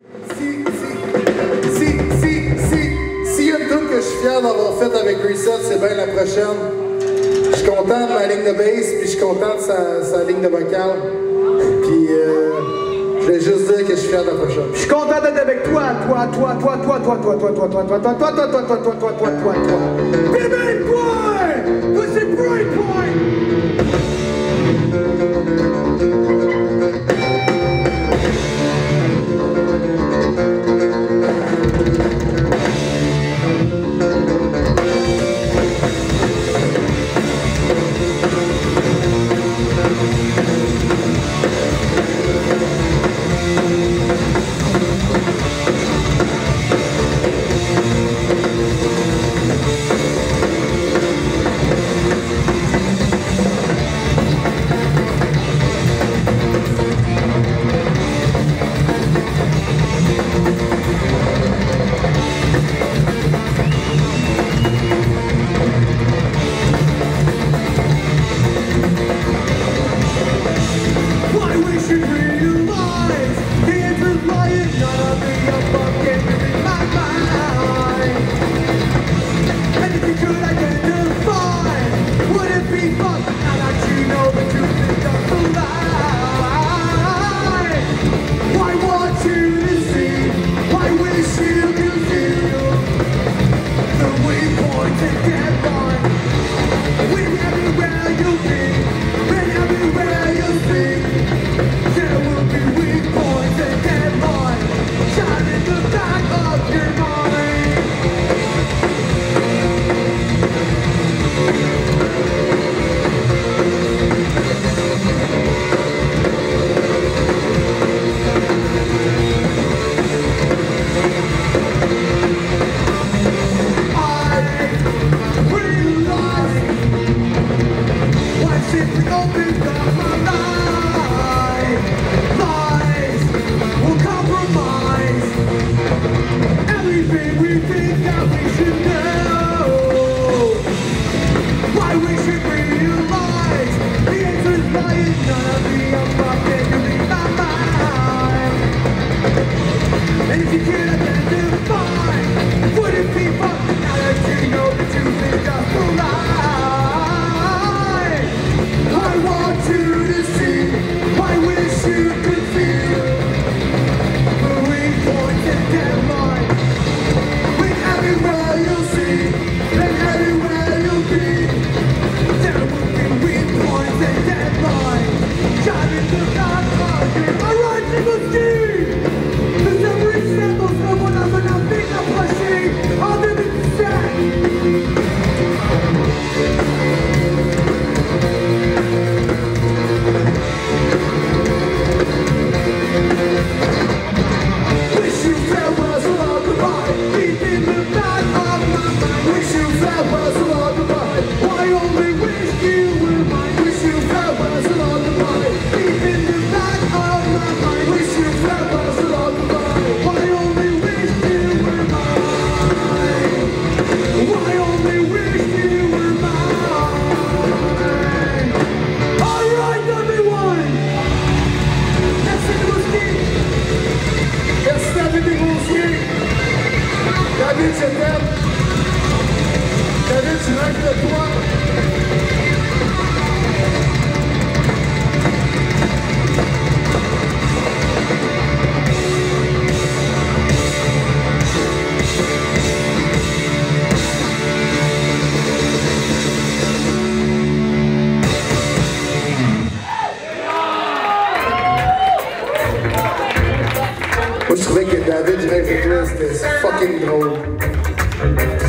S'il y a une tune que je suis fier d'avoir faite avec Reset, c'est bien la prochaine. Je suis content de ma ligne de bass, puis je suis content de sa ligne de vocal. Puis je voulais juste dire que je suis fier de la prochaine. Je suis content d'être avec toi. Big boy! Pussy bright boy! David, je t'aime. David, tu rêves de toi. Moi, je trouvais que David, je rêve de toi, c'était fucking drôle.